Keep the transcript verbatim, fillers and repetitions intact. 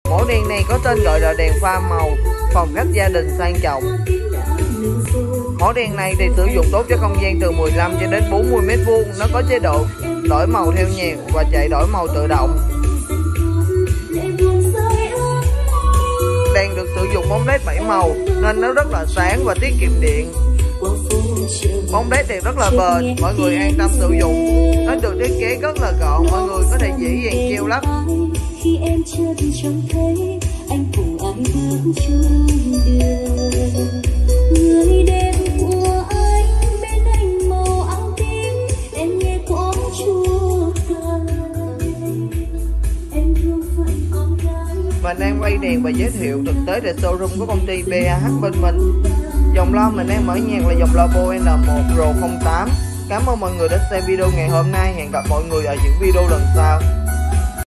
Mẫu đèn này có tên gọi là đèn pha màu, phòng khách gia đình sang trọng. Mẫu đèn này thì sử dụng tốt cho không gian từ mười lăm cho đến bốn mươi mét vuông. Nó có chế độ đổi màu theo nhạc và chạy đổi màu tự động. Đèn được sử dụng bóng led bảy màu nên nó rất là sáng và tiết kiệm điện. Bóng led thì rất là bền, mọi người an tâm sử dụng. Nó được thiết kế rất là gọn, mọi người có thể dễ dàng treo lắp. Khi em chưa trông thấy anh cùng ai bước chung đường, người đẹp của anh bên anh màu áo tím, em nghe có chua cay, em thương phận con gái. Mình đang quay đèn và giới thiệu thực tế tại showroom của công ty bê a hát bên mình. Dòng loa mình đang mở nhạc là dòng loa Bose N một R không tám. Cảm ơn mọi người đã xem video ngày hôm nay. Hẹn gặp mọi người ở những video lần sau.